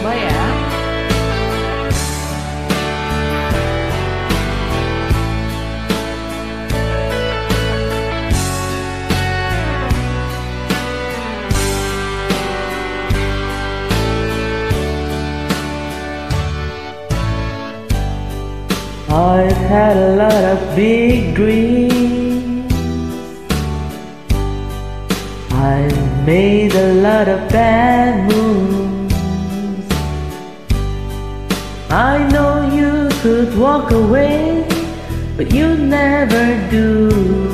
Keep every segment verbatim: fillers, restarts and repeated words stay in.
saya. I've had a lot of big dreams. I've made a lot of bad moves. I know you could walk away, but you never do.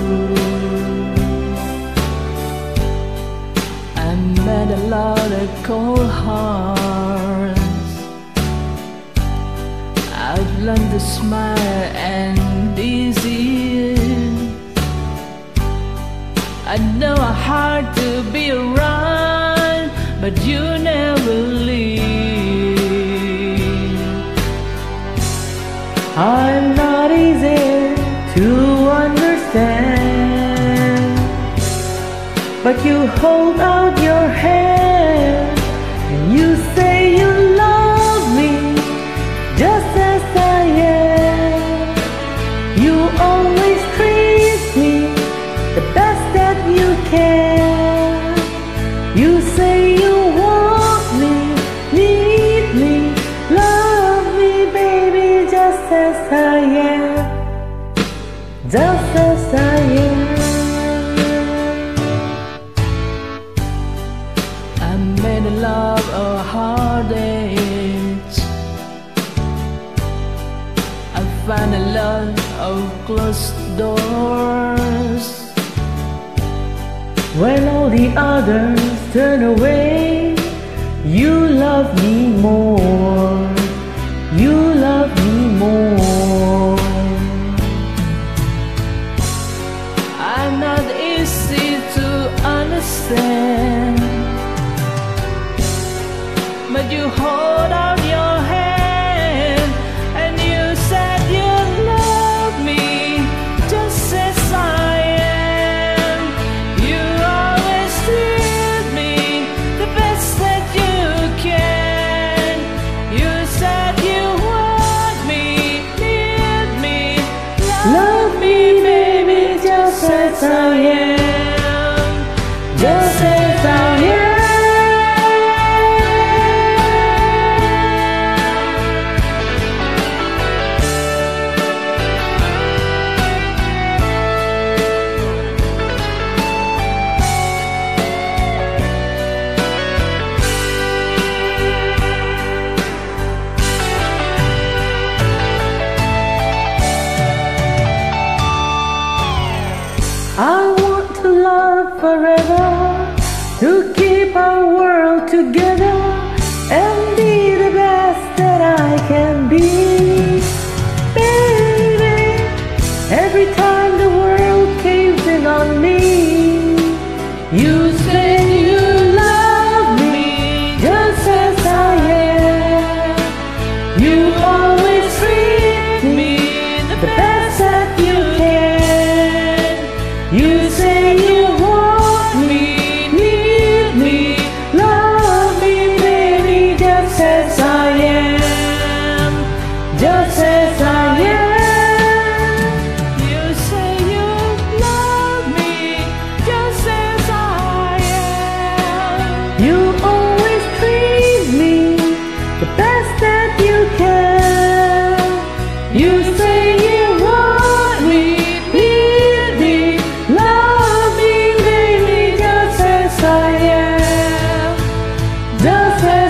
I met a lot of cold hearts. I've learned to smile and easy. I know it's hard to be around, but you never leave. I'm not easy to understand, but you hold out your hand and you say you love me just as I am. You always treat me the best that you can. You say you want me, need me, love me, baby, just as I am, just as I am. I made a lot of heartaches. I find a lot of closed doors. When all the others turn away, you love me more, you love me more. I'm not easy to understand, but you hold out your hand and you said you love me just as I am. You always treat me the best that you can. You said you want me, need me, love me, baby, just as I am, just as I am. I want to love forever, to keep our world together and be the best that I can be. Baby, every time the world caves in on me, you say you love me just as I am. You always treat me the best that you can. You say you want me, need me, love me, baby, just as I am, just as I am. You say you love me just as I am. You always treat me the best that you can. You say you want me, need me, love me, baby, just as I am, just as